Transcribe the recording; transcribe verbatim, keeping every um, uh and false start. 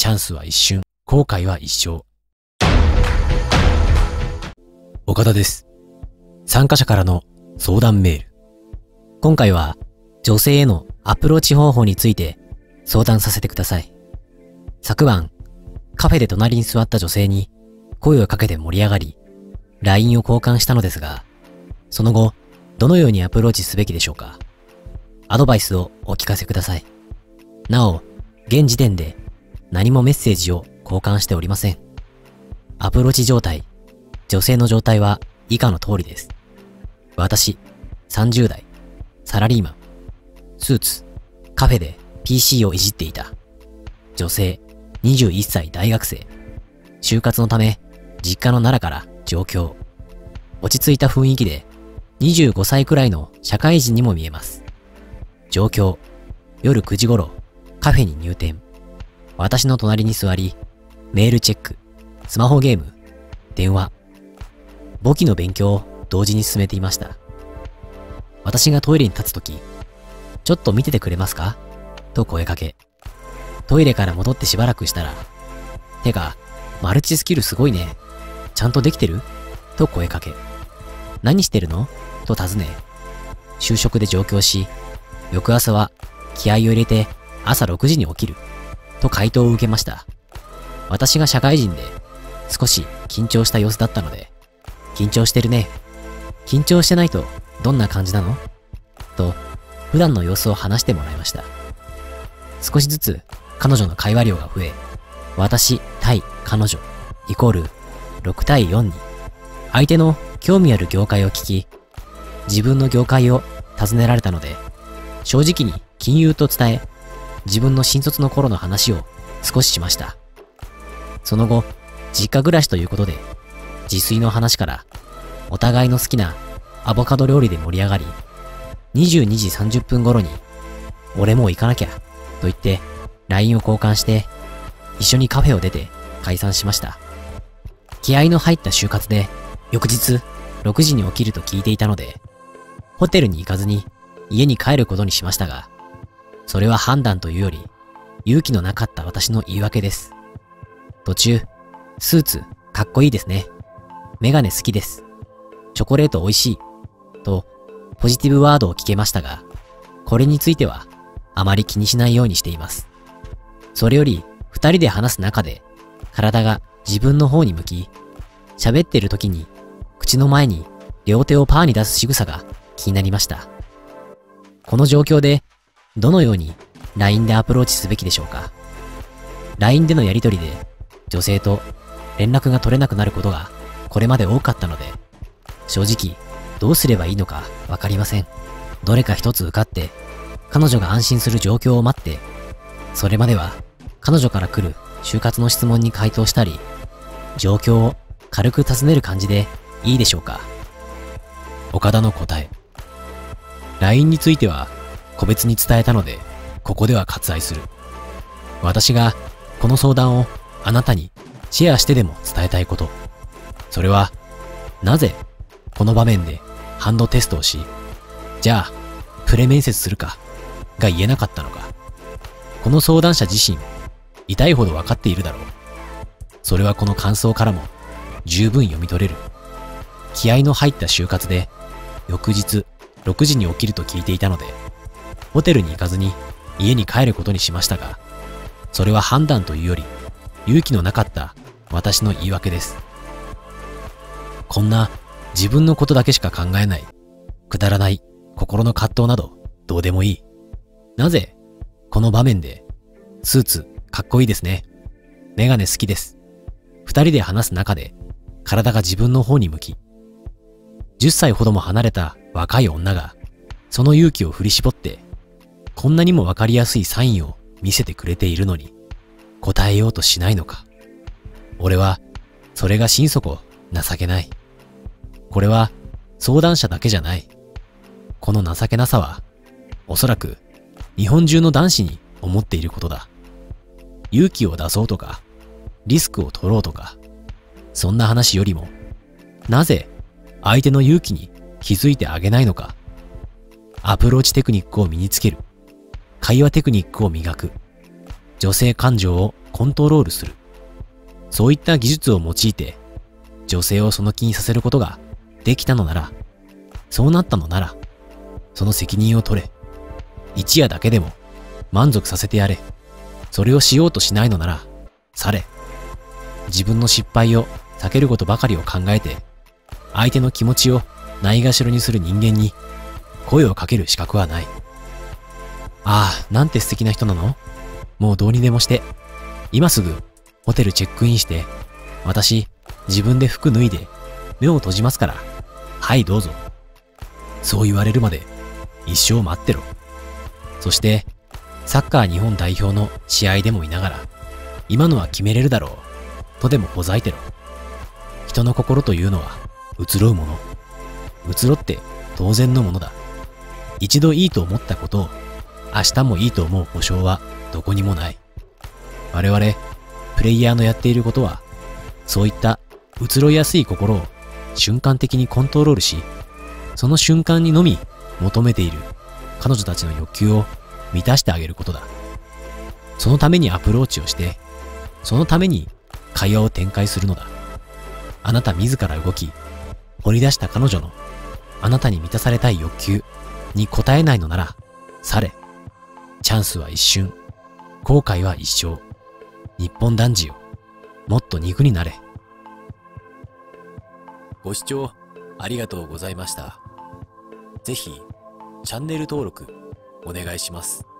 チャンスは一瞬、後悔は一生。岡田です。参加者からの相談メール。今回は女性へのアプローチ方法について相談させてください。昨晩、カフェで隣に座った女性に声をかけて盛り上がり、ライン を交換したのですが、その後、どのようにアプローチすべきでしょうか。アドバイスをお聞かせください。なお、現時点で何もメッセージを交換しておりません。アプローチ状態、女性の状態は以下の通りです。私、さんじゅう代、サラリーマン、スーツ、カフェで ピーシー をいじっていた。女性、にじゅういっさい大学生、就活のため、実家の奈良から上京。落ち着いた雰囲気で、にじゅうごさいくらいの社会人にも見えます。上京、夜くじ頃、カフェに入店。私の隣に座り、メールチェック、スマホゲーム、電話、簿記の勉強を同時に進めていました。私がトイレに立つとき、ちょっと見ててくれますかと声かけ。トイレから戻ってしばらくしたら、てか、マルチスキルすごいね。ちゃんとできてると声かけ。何してるのと尋ね、就職で上京し、翌朝は気合を入れて朝ろくじに起きると回答を受けました。私が社会人で少し緊張した様子だったので、緊張してるね。緊張してないとどんな感じなのと普段の様子を話してもらいました。少しずつ彼女の会話量が増え、私対彼女イコールろくたいよんに相手の興味ある業界を聞き、自分の業界を尋ねられたので、正直に金融と伝え、自分の新卒の頃の話を少ししました。その後、実家暮らしということで、自炊の話から、お互いの好きなアボカド料理で盛り上がり、にじゅうにじさんじゅっぷん頃に、俺もう行かなきゃ、と言って ライン を交換して、一緒にカフェを出て解散しました。気合の入った就活で、翌日ろくじに起きると聞いていたので、ホテルに行かずに家に帰ることにしましたが、それは判断というより、勇気のなかった私の言い訳です。途中、スーツかっこいいですね。メガネ好きです。チョコレート美味しい。と、ポジティブワードを聞けましたが、これについてはあまり気にしないようにしています。それより、二人で話す中で、体が自分の方に向き、喋ってる時に、口の前に両手をパーに出す仕草が気になりました。この状況で、どのように ライン でアプローチすべきでしょうか。ライン でのやりとりで、女性と連絡が取れなくなることがこれまで多かったので、正直どうすればいいのかわかりません。どれか一つ受かって、彼女が安心する状況を待って、それまでは彼女から来る就活の質問に回答したり、状況を軽く尋ねる感じでいいでしょうか。岡田の答え。ライン については個別に伝えたので、ここでは割愛する。私がこの相談をあなたにシェアしてでも伝えたいこと。それは、なぜこの場面でハンドテストをし、じゃあプレ面接するかが言えなかったのか。この相談者自身、痛いほど分かっているだろう。それはこの感想からも十分読み取れる。気合の入った就活で、翌日ろくじに起きると聞いていたので、ホテルに行かずに家に帰ることにしましたが、それは判断というより勇気のなかった私の言い訳です。こんな自分のことだけしか考えない、くだらない心の葛藤などどうでもいい。なぜこの場面でスーツかっこいいですね。メガネ好きです。二人で話す中で体が自分の方に向き、じゅっさいほども離れた若い女がその勇気を振り絞ってこんなにもわかりやすいサインを見せてくれているのに答えようとしないのか。俺はそれが心底情けない。これは相談者だけじゃない。この情けなさはおそらく日本中の男子に思っていることだ。勇気を出そうとかリスクを取ろうとか、そんな話よりも、なぜ相手の勇気に気づいてあげないのか。アプローチテクニックを身につける。会話テクニックを磨く。女性感情をコントロールする。そういった技術を用いて、女性をその気にさせることができたのなら、そうなったのなら、その責任を取れ。一夜だけでも満足させてやれ。それをしようとしないのなら、され。自分の失敗を避けることばかりを考えて、相手の気持ちをないがしろにする人間に声をかける資格はない。ああ、なんて素敵な人なの？もうどうにでもして。今すぐホテルチェックインして、私自分で服脱いで目を閉じますから。はいどうぞ。そう言われるまで一生待ってろ。そしてサッカー日本代表の試合でもいながら、今のは決めれるだろうとでもほざいてろ。人の心というのは移ろうもの。移ろって当然のものだ。一度いいと思ったことを明日もいいと思う保証はどこにもない。我々プレイヤーのやっていることは、そういった移ろいやすい心を瞬間的にコントロールし、その瞬間にのみ求めている彼女たちの欲求を満たしてあげることだ。そのためにアプローチをして、そのために会話を展開するのだ。あなた自ら動き、掘り出した彼女のあなたに満たされたい欲求に応えないのなら、され。チャンスは一瞬、後悔は一生。日本男児よ、もっと肉になれ。ご視聴ありがとうございました。ぜひチャンネル登録お願いします。